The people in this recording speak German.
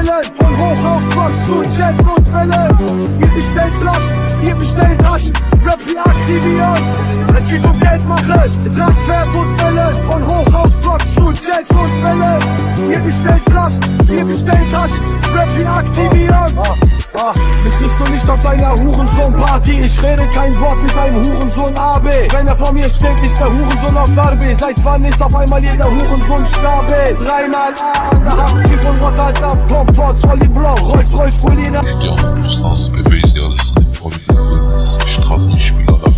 Wellen, von Hochhausblocks zu Jets und Wellen. Ihr bestellt Flaschen, ihr bestellt Taschen, Rap wie aktiviert. Es geht um Geld machen, Transfers und Wellen, von Hochhausblocks zu Jets und Wellen. Ihr bestellt Flaschen, ihr bestellt Taschen, Rap wie aktiviert. Mich riechst du nicht auf deiner Hurensohn-Party. Ich rede kein Wort mit deinem Hurensohn AB. Wenn er vor mir steht, ist der Hurensohn auf Darbe. Seit wann ist auf einmal jeder Hurensohn Stabe? Dreimal A an der Hand, wie von Gott, Alter. Pomfort, Solly Blanc, Rolls-Royce, Colina. Ich stehe auf der Straße, Baby, ich sehe alles an den Vorwegen. Straßenspieler.